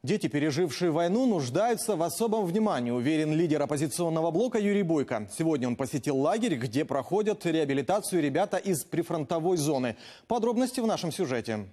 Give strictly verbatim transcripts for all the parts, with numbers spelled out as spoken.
Дети, пережившие войну, нуждаются в особом внимании, уверен лидер оппозиционного блока Юрий Бойко. Сегодня он посетил лагерь, где проходят реабилитацию ребята из прифронтовой зоны. Подробности в нашем сюжете.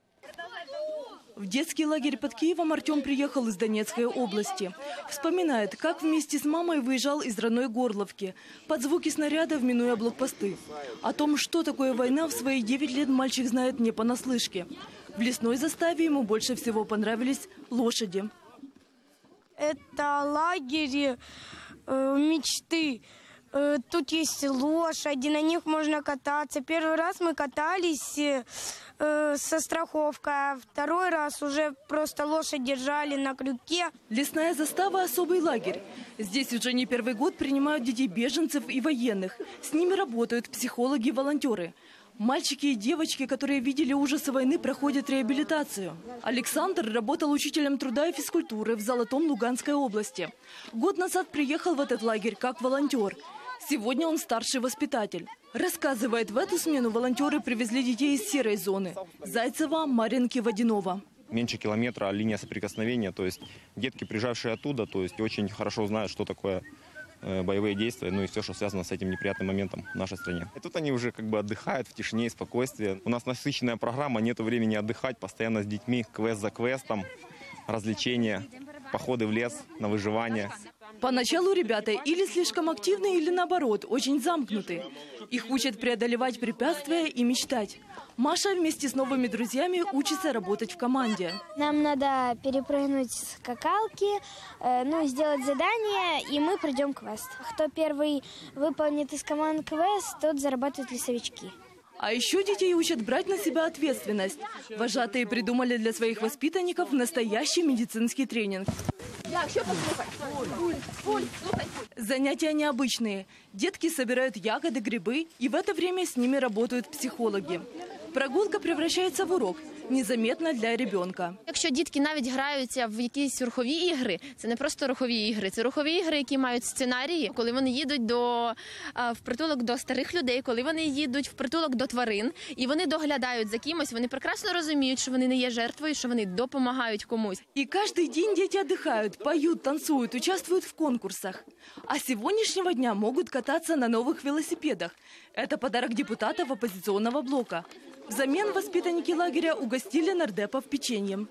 В детский лагерь под Киевом Артем приехал из Донецкой области. Вспоминает, как вместе с мамой выезжал из родной Горловки, под звуки снарядов минуя блокпосты. О том, что такое война, в свои девять лет мальчик знает не понаслышке. В лесной заставе ему больше всего понравились лошади. Это лагерь э, мечты. Э, тут есть лошади, на них можно кататься. Первый раз мы катались э, со страховкой, а второй раз уже просто лошадь держали на крюке. Лесная застава – особый лагерь. Здесь уже не первый год принимают детей беженцев и военных. С ними работают психологи и волонтеры. Мальчики и девочки, которые видели ужасы войны, проходят реабилитацию. Александр работал учителем труда и физкультуры в Золотом Луганской области. Год назад приехал в этот лагерь как волонтер. Сегодня он старший воспитатель. Рассказывает, в эту смену волонтеры привезли детей из серой зоны – Зайцева, Маринки, Водянова. Меньше километра линия соприкосновения, то есть детки, приезжавшие оттуда, то есть очень хорошо знают, что такое боевые действия, ну и все, что связано с этим неприятным моментом в нашей стране. И тут они уже как бы отдыхают в тишине и спокойствии. У нас насыщенная программа, нет времени отдыхать, постоянно с детьми, квест за квестом, развлечения, походы в лес на выживание. Поначалу ребята или слишком активны, или наоборот, очень замкнуты. Их учат преодолевать препятствия и мечтать. Маша вместе с новыми друзьями учится работать в команде. Нам надо перепрыгнуть с скакалки, э, ну, сделать задание, и мы пройдем квест. Кто первый выполнит из команды квест, тот зарабатывает лесовички. А еще детей учат брать на себя ответственность. Вожатые придумали для своих воспитанников настоящий медицинский тренинг. Занятия необычные. Детки собирают ягоды, грибы, и в это время с ними работают психологи. Прогулка превращается в урок. Незаметно для ребенка. Якщо дітки навіть граються в якісь рухові ігри, це не просто рухові ігри, це рухові ігри, які мають сценарії, коли вони їдуть до, в притулок до старих людей, коли вони їдуть в притулок до тварин, і вони доглядають за кимось, вони прекрасно розуміють, що вони не є жертвою, що вони допомагають комусь. И каждый день дети отдыхают, поют, танцуют, участвуют в конкурсах. А с сегодняшнего дня могут кататься на новых велосипедах. Это подарок депутатов оппозиционного блока. Взамен воспитанники лагеря угостили нардепов печеньем.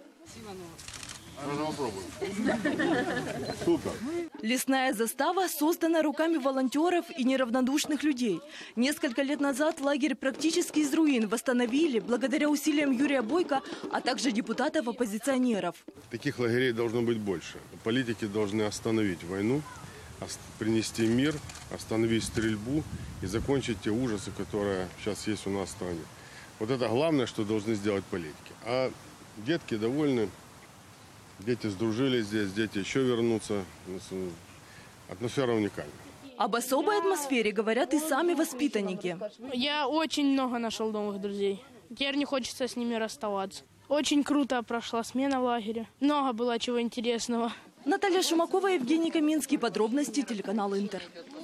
Лесная застава создана руками волонтеров и неравнодушных людей. Несколько лет назад лагерь практически из руин восстановили благодаря усилиям Юрия Бойко, а также депутатов-оппозиционеров. Таких лагерей должно быть больше. Политики должны остановить войну, принести мир, остановить стрельбу и закончить те ужасы, которые сейчас есть у нас в стране. Вот это главное, что должны сделать политики. А детки довольны, дети сдружились здесь, дети еще вернутся. Атмосфера уникальна. Об особой атмосфере говорят и сами воспитанники. Я очень много нашел новых друзей. Теперь не хочется с ними расставаться. Очень круто прошла смена в лагере. Много было чего интересного. Наталья Шумакова, Евгений Каминский. Подробности телеканал Интер.